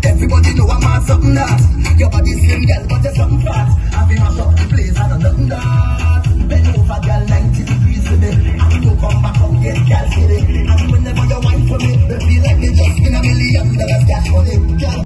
Everybody know I'm on something that. Your body slim, girl, but you're something fat. I feel mash up the place, I don't nothing that. Bend over, girl, like